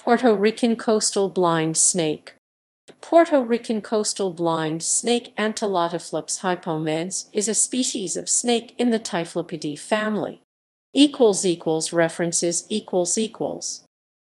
Puerto Rican coastal blind snake. Puerto Rican coastal blind snake Antillotyphlops hypomethes is a species of snake in the Typhlopidae family. References